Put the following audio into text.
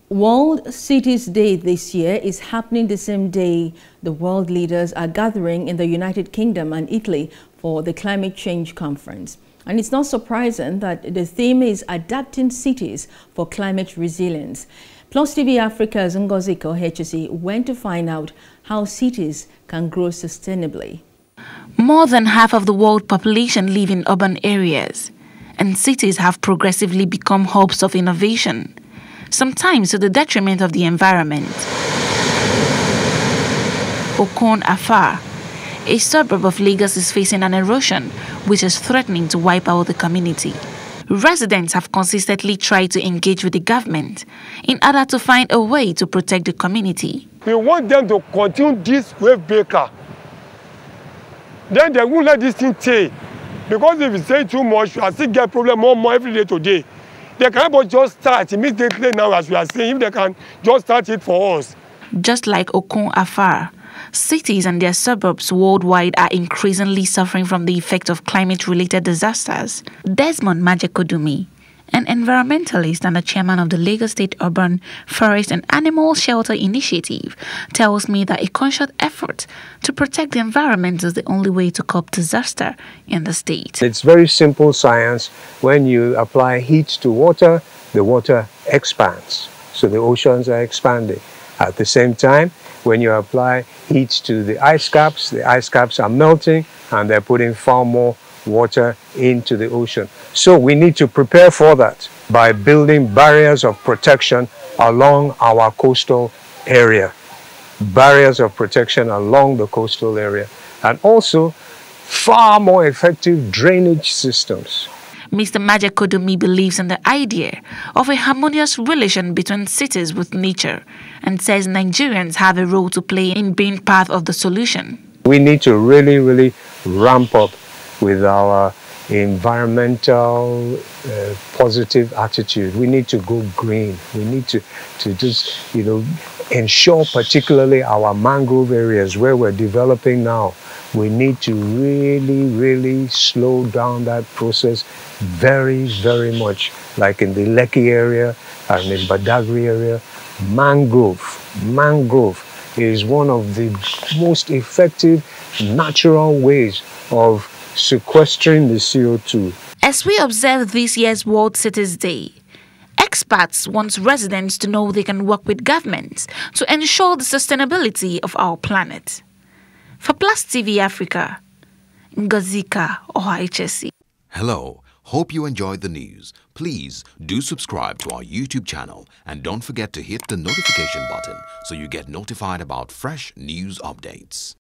World Cities Day this year is happening the same day the world leaders are gathering in the United Kingdom and Italy for the Climate Change Conference. And it's not surprising that the theme is adapting cities for climate resilience. Plus TV Africa's Ngoziko HSE went to find out how cities can grow sustainably. More than half of the world population live in urban areas, and cities have progressively become hubs of innovation, sometimes to the detriment of the environment. Okon Afar, a suburb of Lagos, is facing an erosion which is threatening to wipe out the community. Residents have consistently tried to engage with the government in order to find a way to protect the community. We want them to continue this wave breaker. Then they won't let this thing stay. Because if you say too much, you still get problem more every day today. They can't just start immediately now, as we are saying, if they can just start it for us. Just like Okon Afar, cities and their suburbs worldwide are increasingly suffering from the effect of climate-related disasters. Desmond Majekodunmi, an environmentalist and the chairman of the Lagos State Urban Forest and Animal Shelter Initiative, tells me that a conscious effort to protect the environment is the only way to curb disaster in the state. It's very simple science. When you apply heat to water, the water expands. So the oceans are expanding. At the same time, when you apply heat to the ice caps are melting and they're putting far more water into the ocean. So we need to prepare for that by building barriers of protection along our coastal area. Barriers of protection along the coastal area. And also far more effective drainage systems. Mr. Majekodunmi believes in the idea of a harmonious relation between cities with nature and says Nigerians have a role to play in being part of the solution. We need to really ramp up with our environmental positive attitude. We need to go green. We need to just, ensure particularly our mangrove areas where we're developing now. We need to really slow down that process very much. Like in the Lekki area and in Badagry area, mangrove is one of the most effective natural ways of sequestering the CO2. As we observe this year's World Cities Day, experts want residents to know they can work with governments to ensure the sustainability of our planet. For Plus TV Africa, Ngozika HSE. Hello, hope you enjoyed the news. Please do subscribe to our YouTube channel and don't forget to hit the notification button so you get notified about fresh news updates.